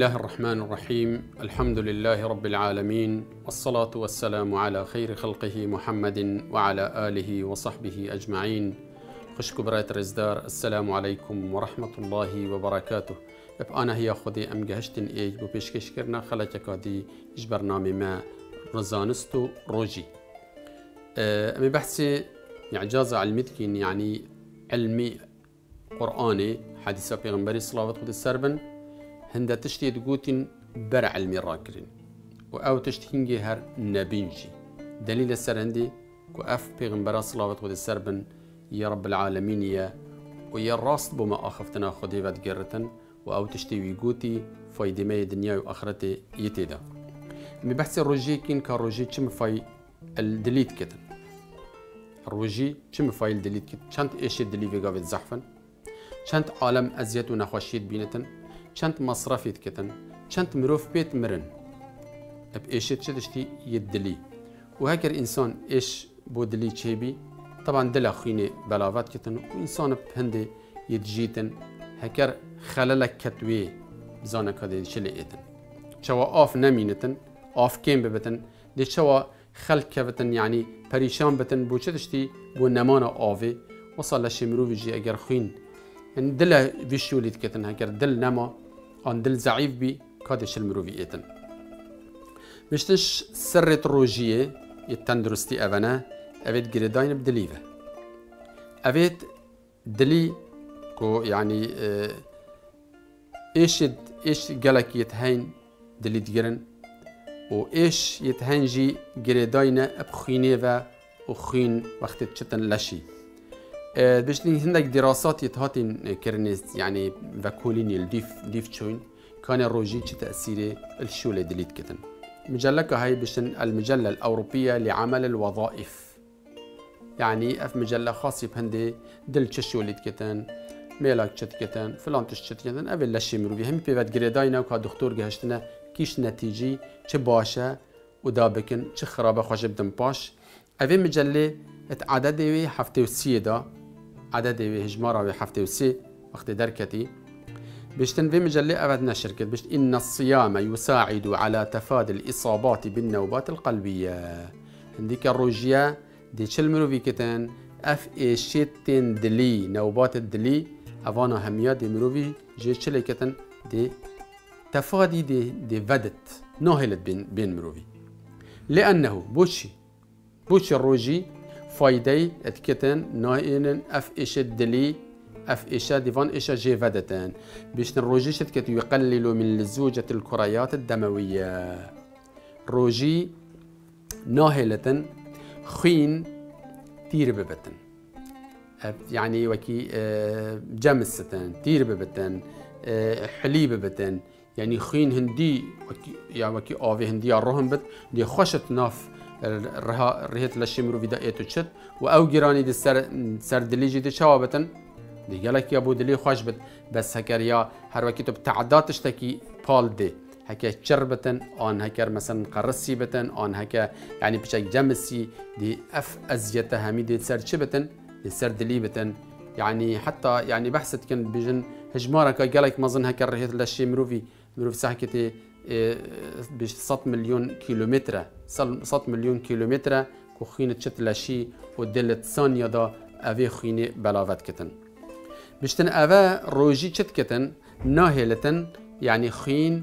الله الرحمن الرحيم. الحمد لله رب العالمين، والصلاة والسلام على خير خلقه محمد وعلى آله وصحبه أجمعين. خشكو برات رزدار، السلام عليكم ورحمة الله وبركاته. أنا هي خودي أم جهشتن إيج ببيشكش كرنا خلتك دي إيش برنامج ما رزانستو روجي. أمي بحثي إعجاز علمتكين يعني علمي قرآني حديث پیغمبری صلوات خود السربن هنده تشتي تقوتين برع علمي راكرين و تشتهنجي هر نبينجي دليل السر هندي كو اف پیغمبرا صلوات خود السربن يا رب العالمين يا ويا الراست بما اخفتنا خودي ودقرتن و تشتي ويقوتي فايدة ما دنيا واخرتي يتيدا مي بحث الروجي كين كروجي چم فاي الدليت كتن الروجي چم فاي الدليت كتن چند ايش الدلي في قاوة زحفن چند عالم ازيت و نخوشيت بينتن چند مصرفيت كتن چند مروف بيت مرن اب ايشت شدشتي يدلي وهكر انسان ايش بو دلي چيبي طبعا دل اخيني بلاوات كتن وانسان بهندي يتجيتن هكر خلالك كتوي بزانك هذه شلي ايتن شوا آف نمينتن آف كيم ببتن دي شوا خلق كبتن يعني پريشان بتن بو شدشتي بو نمانا آوي وصل لشمرو جي اگر خين يعني دل فيشوليت كتن هكر دل نما آن دل ضعيف بي كادش المروفي ايتن مشتش سرت روجيه يتندرستي اونا اويت جريداين بدليفه اويت دلي كو يعني ايش جالك يتهين دلي دجرن و ايش يتهنجي جريداين بخينيفا وخين وقت تشتن لشي باش هندك دراسات يتهاتين كرنيس يعني فاكوليني الديف تشوين كان الروجي تأثير الشولة دليت كتن مجلة هاي بشن المجلة الأوروبية لعمل الوظائف يعني اف مجلة خاصة بهندي دل تشوليت كتن ميلاك تشت كتن فلان تشت كتن أبي لشي مروبي هم بيفات جريداينا وكا دكتور جهشتنا كيش نتيجي چه باشا ودابكن چه خرابة خوش بدن باش أبي مجلة عدد وي حفتة وسية دا عدد وي هجمارة وي حفتة وسي وقت دركتي بيشتن في مجلة أبد نشركت بيشت إن الصيام يساعد على تفادي الإصابات بالنوبات القلبية هنديك الروجيا دي شلمرو في كتن اف ايشيتين دلي نوبات الدلي افانا هميا دي مروفي جي شلي كتن دي تفادي دي فدت ناهلت بين مروفي لأنه بوشي الروجي فايدي اتكتن ناهين اف ايش الدلي اف ايشا ديفان ايشا جي فدتان بيش الروجي شتكت يقلل من لزوجة الكريات الدموية روجي ناهلة خين تير ببتن يعني وكي جمستن تير ببتن حليب ببتن يعني خين هندي وكي آوي هندي الرهم بت دي خوشت ناف رهيت لشمرو في دقيتو تشت و جيراني دي سر دليجي دي شوابتن دي قالك يا ابو دلي خوش بت بس هكر يا هر وقت بتعدات تشتكي بال دي هكا شربتن ان هكر مثلا قرصي بتن ان هكا يعني بشك جمسي دي اف ازيته همي دي سر شبتن دي سر دلي بتن يعني حتى يعني بحثت كان بيجن هجمارك قالك مظن هكر رهيت لشي مروفي ساكتي بش 100 مليون كيلومتر 100 مليون كيلومتر كو خينة تشت لشي ودلت ثانية دا اوي خينة بلاوت كتن بشتن اوه روجي چت كتن ناهلتن يعني خين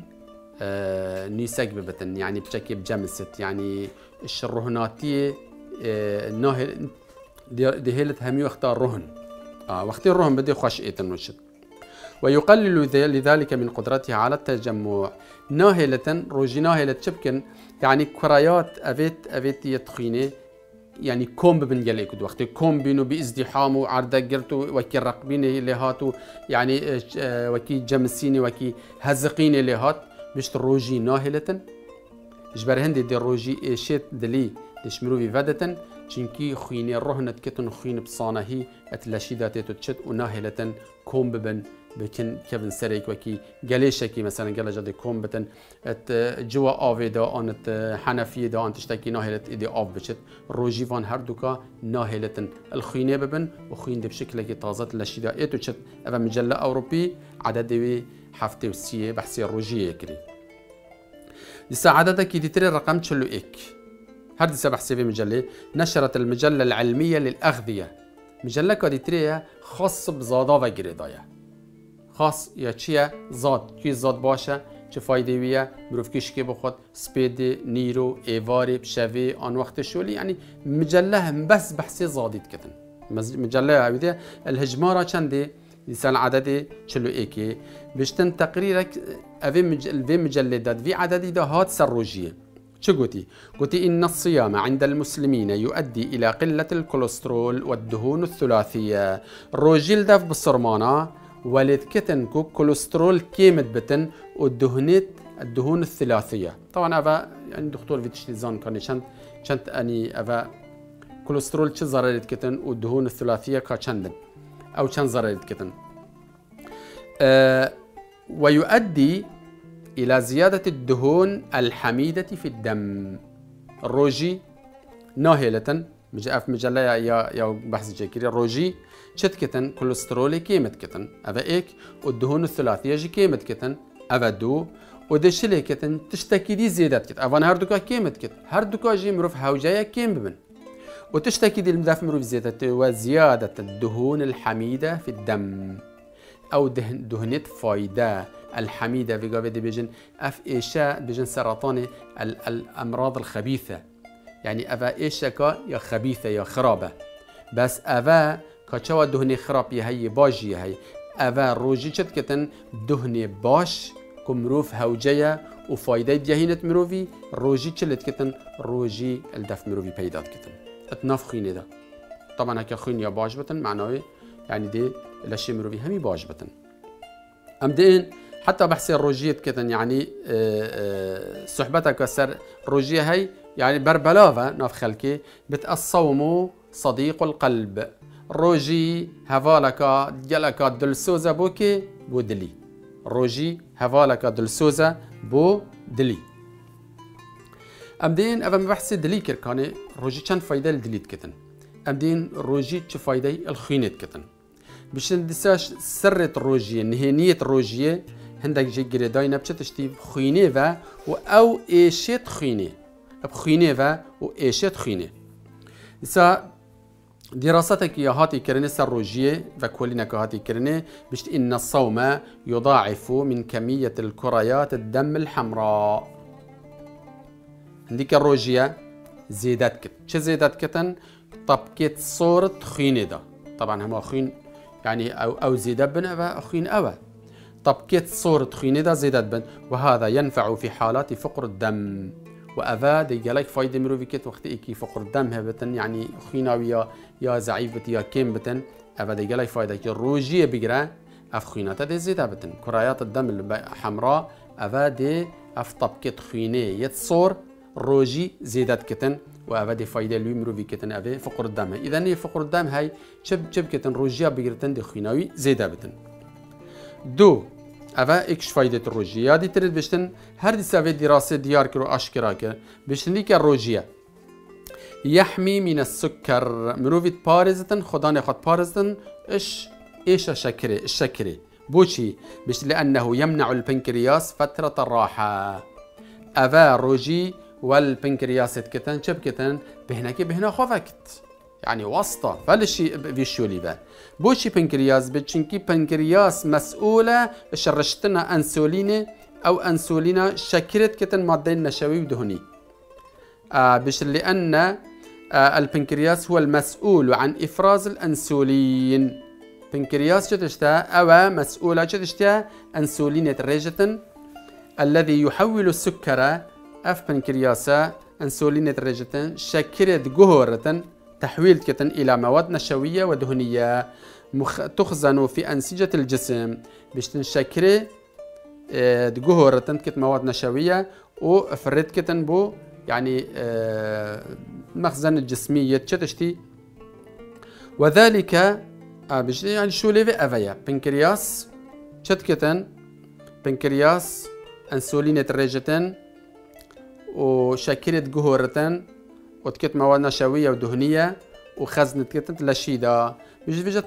نيسك ببتن يعني بشكل بجمست يعني الشرهناتية ناهل دي هيلت همي وقت الرهن وقت الرهن بدي خوش ايتن وشت ويقلل لذلك من قدرتها على التجمع ناهلة روجي ناهلة شبكن يعني كريات أفيت يتخيني يعني كوم ببنجل يكد وقت كوم بينو بازدحام وعرض قرتو وكي رقبيني اللي هاتو يعني وكي جمسيني وكي هزقيني اللي هات مش روجي ناهلة جبر هندي دي روجي شيت دلي تشمرو في فدتن چونکی خوینه رهنت کتن خوین بصانهی اتلاشی داته تشت و ناهلتن کوم ببن بكن كابن سريك وكي قاليشكي مثلا قال جدي كوم بتن جوا آويدا انت حنفيه دا انت تشتكي ناهلت ايدي آف بشت روجي فان هر دوكا ناهلتن الخينه ببن وخين دي بشكل كي طازت لشيدا ايتو تشت اما مجله اوروبي عدد وي حفته وسيه بحثي روجيه كري لسا عددك كي تري رقم تشلو اك هر دي بحثي في مجله نشرت المجله العلميه للاغذيه مجله كادي تري خاص بزادا وغريدايا خاص یا چیه زاد کی زاد باشه چه فایده ویه مروف کشکی بخود سپید نیرو ایواری بشوی آن وقت شولی یعنی مجله هم بس بحثی زادید کتن مجله عویده الهجمارة چنده لسان عدد چلو ایکی بشتن تقریرک اوی مجله داد وی عددی دا هات سر روجیه شو قلتي؟ قلتي إن الصيام عند المسلمين يؤدي إلى قلة الكوليسترول والدهون الثلاثية روجيل داف بالصرمانة ولد كتن كو كوليسترول كيمت بتن الدهون الثلاثية طبعا أفا يعني دكتور في تشتيزان كان شنت أني أفا كوليسترول چه ضررت كتن والدهون الثلاثية كا أو چند ضررت كتن ويؤدي إلى زيادة الدهون الحميدة في الدم الروجي ناهلة في مجلة يا بحث جاكيري الروجي شت كتن كوليسترول كيمت كتن أفا إيك والدهون الثلاثية جي كيمت كتن أفا دو ودشلي كتن تشتكي دي زيادات كتن أفا هردوكا كيمت كتن هردوكا جي مروف هاوجايا كيم ببن وتشتكي دي المدافع مروف زيادة وزيادة الدهون الحميدة في الدم أو دهنت فايدة الحميدة في قابل بيجن أف إيشا بيجن سرطان الأمراض الخبيثة يعني أفا إيشا يا خبيثة يا خرابة بس أفا كاتشوا دهني خراب يهي باجي يهي أفا روجي شد كتن دهني باش كمروف هوجية وفايدة بيهينت مروفي روجي شلت كتن روجي الدف مروفي بيدات كتن اتناف خيني ده طبعا هكا خين يا باش بتن معناه يعني دي الاشياء مروفي همي باش بتن أمدين حتى بحثي الروجية كتن يعني صحبتك سر روجية هي يعني بربلافة ناف خلكي بتقصومو صديق القلب روجي هفالكا ديالكا دلسوزة بوكي بو دلي روجي هفالكا دلسوزة بو دلي أمدين أفا بحثي دلي كركاني روجي چند فايدة لدليت كتن أمدين روجي چه فايدة الخينت كتن باش ندساش سرة الروجية نهينية الروجية هندك جي جريداينا بشتشتي خينة أو إيشت خينة بخينة و إيشت خينة إسا دراستك يا هاتي كرني سر روجية فكولينك هاتي كرني بشت إن الصوم يضاعف من كمية الكريات الدم الحمراء عندك الروجية زيادات كت شو زيادات كتن طبقت صورة خينة ده طبعا هم خين يعني أو زيادة بن أو خين أو طبقت صورة خينة ده زيادات بن وهذا ينفع في حالات فقر الدم وأفا دي جالك فايدة مروفي كت وقت إيكي فقر الدم هبتن يعني خيناوية يا زعيف بتن يا كيم بتن أفا دي جالك فايدة كي الروجية بيجرا أف خيناتا دي زيادة بتن كريات الدم الحمراء أفا دي أف طبقت خينة يتصور روجي زيادات كتن وأفا دي فايدة لوي مروفي كتن أفا فقر الدم إذا فقر الدم هاي شب كتن روجيا بيجرتن دي خيناوي زيادة بتن دو أفا إكش فايدة الروجية دي تريد بشتن هر دي سافي دراسة ديار كرو أشكرا كر بشتن ديك الروجية يحمي من السكر مروفيت بارزتن خدان خد بارزتن إيش الشكري بوشي بشتن لأنه يمنع البنكرياس فترة الراحة أفا روجي والبنكرياس كتن شب كتن بهنا خفكت يعني واسطة فلشي بيشولي با بوشي بنكرياس بتشنكي بنكرياس مسؤولة شرشتنا أنسولينة أو أنسولينا شكرت كتن مادين نشوي ودهني بش لأن البنكرياس هو المسؤول عن إفراز الأنسولين بنكرياس شتشتا أو مسؤولة شتشتا أنسولينة ريجة الذي يحول السكر أف بنكرياسا أنسولينة ريجة شكرت جهورة تحويل كتن إلى مواد نشوية ودهنية تخزن في أنسجة الجسم باش تنشكري جهورة كت مواد نشوية وفرد كتن بو يعني مخزن الجسمية تشتشتي وذلك يعني شو ليفي أفيا بنكرياس شتكتن بنكرياس أنسولينة ريجتن وشكلت جهورتن وتكت مواد نشوية ودهنية وخزنة كتت لشيدة بيجي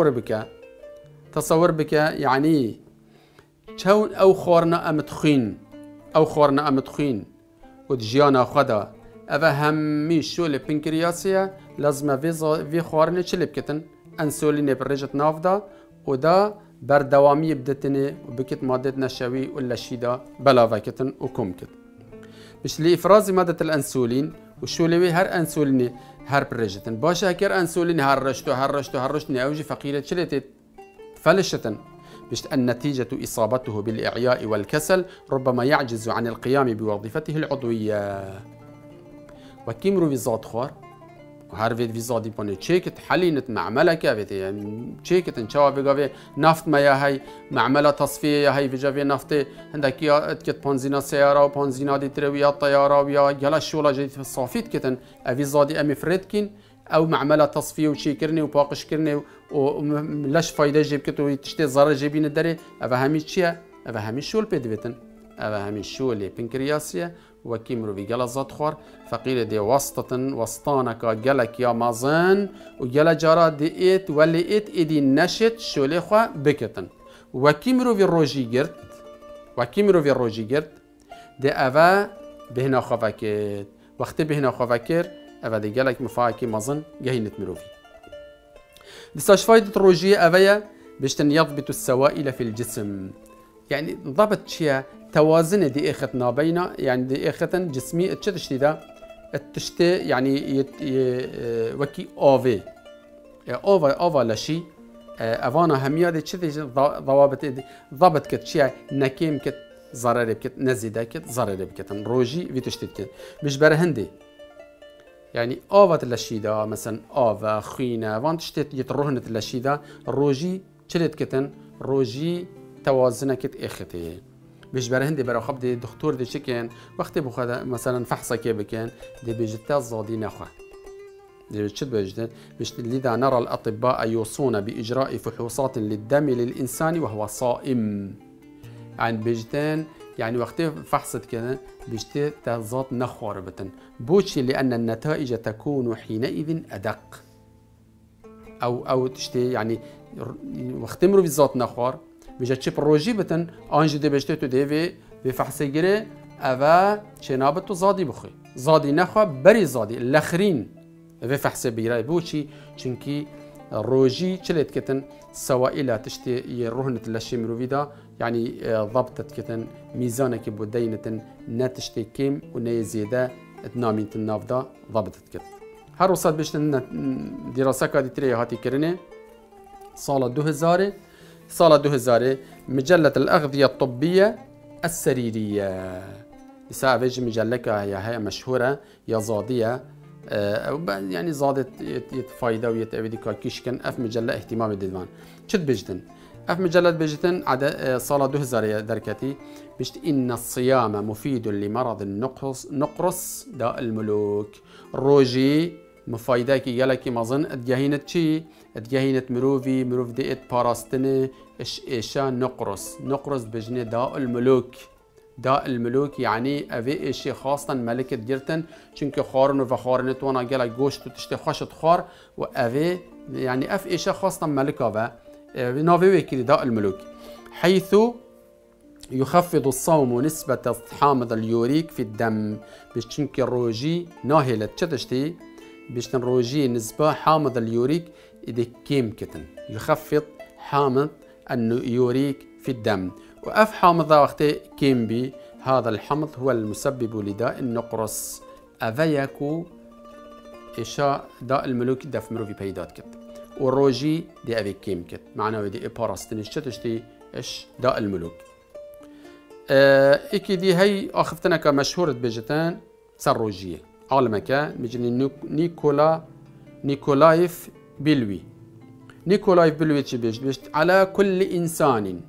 تصور بك يعني شون أو خورنا أم تخين ودجيانا خدا أفا همي شو البنكرياسية لازم في خورنا شلب كتن أنسولينة بريجة نافدا ودا بردوامي بدتني وبكت مادة نشوي ولا شيدا بلا كتن وكم كت مش لإفراز مادة الأنسولين وشو لوي هر أنسوليني هر بريجتن باشا هكر أنسوليني هرشتني أوجي فقيرة شلتت فلشتن بش النتيجة إصابته بالإعياء والكسل ربما يعجز عن القيام بوظيفته العضوية وكيمرو في زاد خوار وهر في زادي بونه تشيكت حلينت معملة كافيتي يعني تشيكت انشوا في قافي نفط ما يا هاي معملة تصفية يا هاي في جافي نفط عندك يا اتكت بنزينة سيارة وبنزينة دي تروي طيارة ويا جلا شولا جديد في الصافيت كتن أفي زادي أمي فريدكين أو معملة تصفية وشيكرني وباقش كرني ولاش فايدة جيب كتو تشتي ضرر جيبين الدري أفهمي تشيا أفهمي شو البيدفيتن أفهمي شو اللي بنكرياسية وكيمرو في جلا زاد خوار فقير دي وسطانك جلك يا مازن وجلا جارا دي إيت واللي إيت إدي نشت شو اللي خوا بكتن وكيمرو في روجي جرت دي أفا بهنا خفاكيت وقت بهنا خفاكير أفا دي جالك مفاكي مازن جهينة مروفي لساش فايدة الروجية أفايا بيشتن يضبط السوائل في الجسم يعني ضبط شيء توازن دي إخت بينا يعني دي إخت جسمي تشتشتي دا تشتي يعني وكي أوفي أوفا لشي أفانا همية دي تشتي ضبط كت شيء نكيم كت ضرر بكت نزيدة كت ضرر بكت روجي في تشتي كت مش برهندي يعني آفات اللشيدة مثلا آفا خينة وان تشتت يتروهنت اللشيدة روجي تشلت كتن روجي توازنة كت إختي بيش برهندي برا خب دي دكتور دي شكين وقت بخدا مثلا فحصة كيف كان دي بيجتا زادي نخوة دي بيجت بيجتا لذا نرى الأطباء يوصون بإجراء فحوصات للدم للإنسان وهو صائم يعني بيجتان يعني وقت فحصت كذا بيجتي تزاد نخوة ربطن بوشي لأن النتائج تكون حينئذ أدق أو تشتي يعني وقت مرو بزات نخوار بيجا تشيب روجي بتن أنجي دي بيجتي تو دي في فحص جري أفا شنابتو زادي بخي زادي نخوة بري زادي الأخرين في فحص بيراي بوشي چنكي روجي چلت كتن سوائل تشتي يروهنة لشي مروفيدا يعني ضبطت كتن ميزانك بودينة نتشتي كيم ونيزيدا اتنامين النافدا ضبطت كت هر وصاد بيشتن دراسة كادي تري هاتي كرني سالة 2000 مجلة الأغذية الطبية السريرية يسا فيجي مجلة هي مشهورة يا زادية يعني زادت يتفايدة ويتأبدي كيشكن أف مجلة اهتمام الديوان شد بيجتن أف مجلة بيجتن عدا صالة 2000 دركتي بيجت إن الصيام مفيد لمرض نقرس داء الملوك روجي مفايداكي يالكي مظن اتجاهينة شي اتجاهينة مروف ديت باراستني إيشا نقرس بجنة داء الملوك يعني أفي إشي خاصة ملكة جرتن چونك خارن وفخارنت وانا جالا جوشت تشتي خشت خار وأفي يعني أف إشي خاصة ملكة و نافي وكيل داء الملوك حيث يخفض الصوم نسبة حامض اليوريك في الدم بشنك الروجي ناهلة تشتشتي بشتن روجي نسبة حامض اليوريك إذا كيم كتن يخفض حامض اليوريك في الدم وأف حامض وقت كيم بي هذا الحمض هو المسبب لداء النقرس أفياكو إشاء داء الملوك دف مروفي بيدات كت والروجي دي أفي كيم كت معناه دي إباراستنش تشتي إش داء الملوك إيكي دي هي أخفتنا كمشهورة بيجتان سروجية عالمك مجني نيكولايف بيلوي بيجت على كل إنسان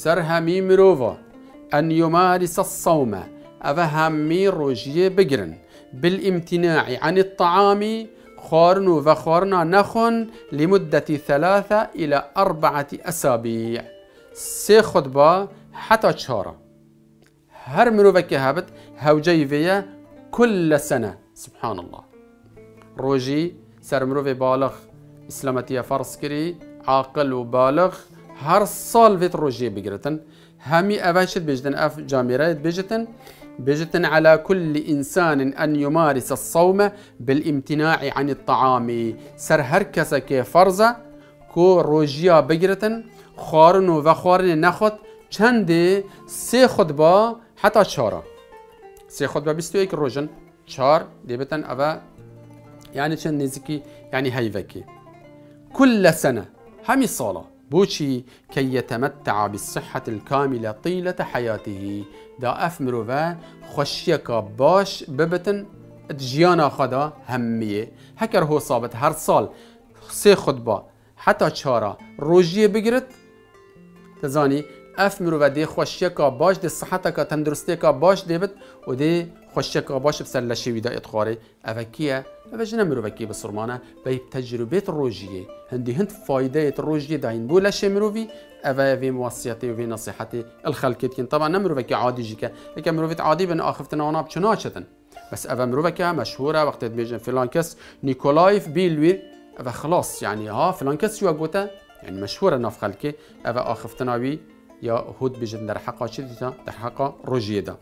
سرهمي مروفا أن يمارس الصوم أفهمي روجية بجرن بالامتناع عن الطعام خارن وخارنا نخن لمدة 3 إلى 4 أسابيع. سي خطبة حتى شهر هر مروفك هابت هوجي فيا كل سنة. سبحان الله. روجي سر مروفي بالغ إسلامتية فرص كري عاقل وبالغ هر صال فيت روجي بقرتن همي أفاشت بجدن أف جاميرات بجتن على كل إنسان أن يمارس الصوم بالامتناع عن الطعام. سر هر كسا كي فرزة كو روجيا بقرتن خارن وخارن نخد چند 3 خطبة حتى شهر. 3 خطبة 21 روجن شهر ديبتن أفا يعني چند نزكي يعني هيفكي كل سنة همي صالة بوشي كي يتمتع بالصحة الكاملة طيلة حياته. دا أفمرو خوشيك باش ببتن جيانا خدا همية هكر هو صابت هر صال 3 خطبة حتى شهر روجية بقرت تزاني أفمرو دي خوشيك باش دي صحتك تندرستيك باش ديبت ودي خوشيك باش بسر لشيوي دا إدخاري أفكيه أفجنا مروفكي بصرمانة بي تجربة الروجية هندي هند فايدة الروجية داين بولا شي مروفي أفا في موصياتي وفي نصيحتي الخلقيتين. طبعا نمروفكي عادي جيكا لكن مروفيت عادي بن آخفتنا وانا بچناشتن بس أفا مروفكي مشهورة وقت بيجن فلان كس نيكولايف بيلوير أفا خلاص يعني ها فلان كس يو أقوتا يعني مشهورة ناف خلقي أفا آخفتنا بي يا هود بيجن در حقا شديتا در حقا روجية دا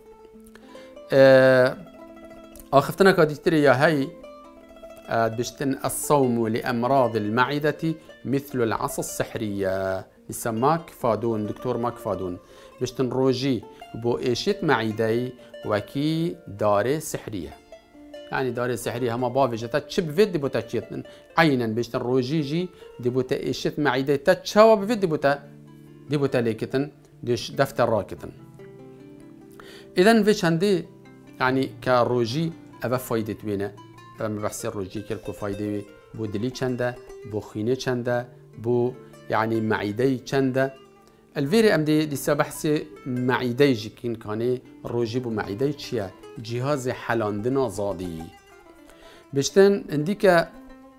آخفتنا كاديتري يا هاي بشتن الصوم لأمراض المعدة مثل العصا السحرية. يسمى ماك فادون دكتور ماك فادون بشتن روجي بو إيشت معدي وكي داري سحرية يعني داري سحرية هما بافي جتا تشب فيد دي بوتا تشيتن عينا بشتن روجي جي دي بوتا إيشت معدي تتشاوا بفيد دي بوتا ليكتن ديش دفتر راكتن. إذن فيش هندي يعني كروجي أبا فايدة وينه فما بحسي الروجي كلكو فايدة بو دلي چنده بو خينه چنده بو يعني معيدي چنده الفيري ام دي بحسي معيدي جيكين كاني روجي بو معيدي چيا جهاز حلاندنا زادي بشتن انديك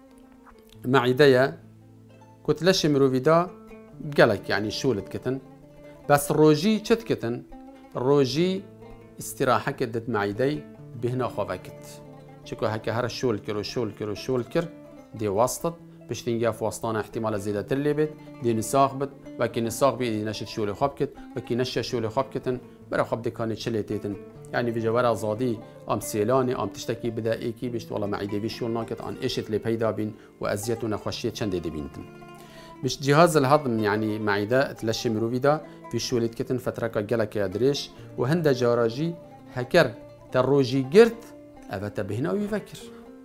معيدي كنت لشي مروفيدا قالك يعني شولت كتن بس روجي چت كتن روجي استراحة كدت معيدي بهنا خوفكت شكو هكا هر شول كر دي واسطت باش تنجا في وسطانا احتمال زيادة الليبت دي نساق بت وكي نساق بي دي نشت شولي خبكت وكي نشا شولي خبكتن برا خب دي كانت شليتيتن يعني في جوارا زادي ام سيلاني ام تشتكي بدا ايكي باش والله معيدي في شول ناكت عن ايشت لي بيدا بين وازيت ونخوشيت شند دي بينتن باش جهاز الهضم يعني معده تلشي مروفيدا في شوليت كتن فترة جلك يا دريش وهندا جاراجي هكر تروجي قرت أبت بهنا ويفكر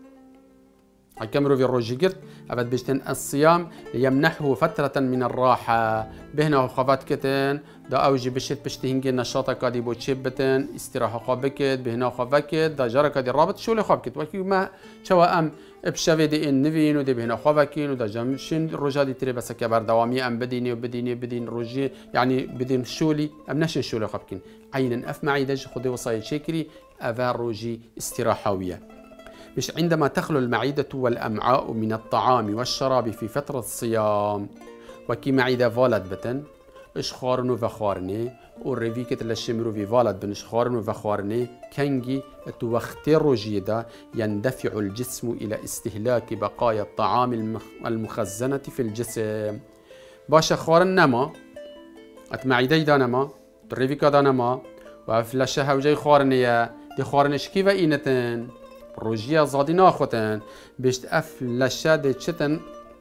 الكاميرو في الروجي قرت أبت بيشتن الصيام ليمنحه فترة من الراحة بهنا خفات كتن دا أوجي بشت بشتهنجي نشاطك كادي بوتشبتن استراحة خابكت بهنا خابكت دا جارة كادي رابط شولي خابكت وكي ما شوا أم بشوي دي إن نفين ودي بهنا خابكين ودا جامشين الرجال دي تري بس كبر دوامي أم بدين روجي يعني بدين شولي أم نشن شولي خابكين عينا أف معي دج خدي وصاي شكري أفا روجي استراحوية مش عندما تخلو المعدة والأمعاء من الطعام والشراب في فترة الصيام وكي معدة فالد بتن إش خارنو وخارني والريفيكت للشمرو في فالد بن إش خارنو وخارني كنجي توختي روجيدا يندفع الجسم إلى استهلاك بقايا الطعام المخزنة في الجسم باش خارن نما أتمعدة دانما الريفيكا دانما وفلاشها وجاي خارنية دي خارنش كيف إينتن روجيا زادي ناخوتن بيشت أفلاشا دي تشتن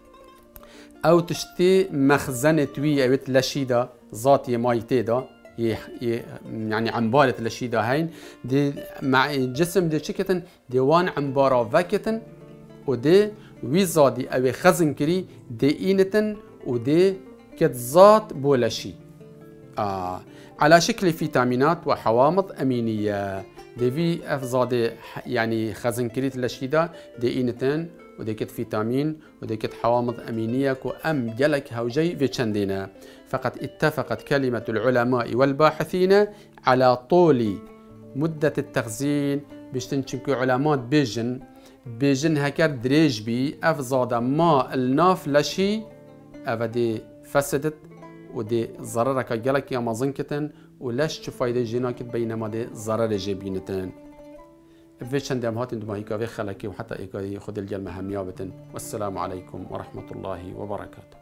أو تشتي مخزنة وي أوت لشيدا ذاتي مايتي دا يعني عمبارة لشيدا هين دي مع الجسم دي شكتن ديوان عمبارة فاكتن ودي وي زادي أو خزن كري دي إينتن ودي كتزات بولشي على شكل فيتامينات وحوامض أمينية دي في اف زادي يعني خزن كريت لشيدا دي إينتن ودي كت فيتامين ودي كت حوامض أمينية كو أم جلك هوجي في چندنا فقد اتفقت كلمة العلماء والباحثين على طول مدة التخزين بشتن چونکو علامات بیجن هکر دریج بی اف زاده ما الناف لشی او دی فسدت و دی ضرر که گلک یا مازن کتن و لش چه فایده جینا کت بینما دی ضرر جی بینتن في چند هاتين دما هيك خلكي وحتى خد الجلمة هميابتن والسلام عليكم ورحمة الله وبركاته.